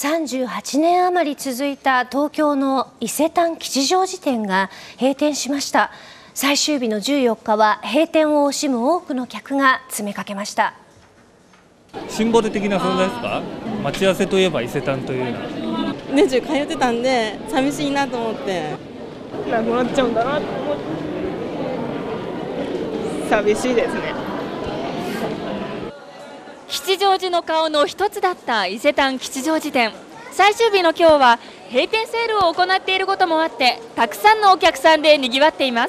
38年余り続いた東京の伊勢丹吉祥寺店が閉店しました。最終日の14日は閉店を惜しむ多くの客が詰めかけました。 シンボル的な存在ですか？待ち合わせといえば伊勢丹というような。 年中通ってたんで寂しいなと思って。 なくなっちゃうんだなと思って寂しいですね。 吉祥寺の顔の一つだった伊勢丹吉祥寺店、最終日の今日は閉店セールを行っていることもあって、たくさんのお客さんでにぎわっています。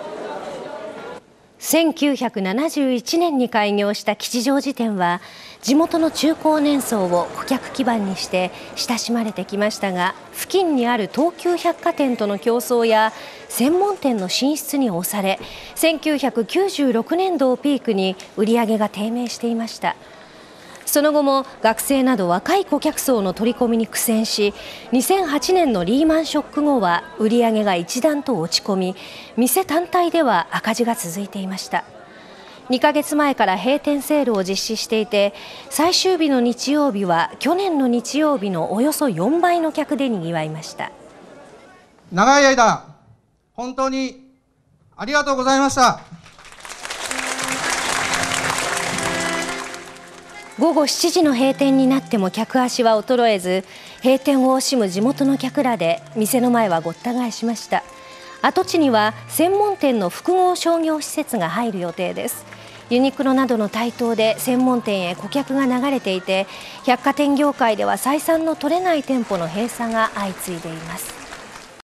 1971年に開業した吉祥寺店は、地元の中高年層を顧客基盤にして親しまれてきましたが、付近にある東急百貨店との競争や専門店の進出に押され、1996年度をピークに売り上げが低迷していました。その後も学生など若い顧客層の取り込みに苦戦し、2008年のリーマンショック後は売り上げが一段と落ち込み、店単体では赤字が続いていました。2ヶ月前から閉店セールを実施していて、最終日の日曜日は去年の日曜日のおよそ4倍の客でにぎわいました。 長い間本当にありがとうございました。 午後7時の閉店になっても客足は衰えず、閉店を惜しむ地元の客らで店の前はごった返しました。跡地には専門店の複合商業施設が入る予定です。ユニクロなどの台頭で専門店へ顧客が流れていて、百貨店業界では採算の取れない店舗の閉鎖が相次いでいます。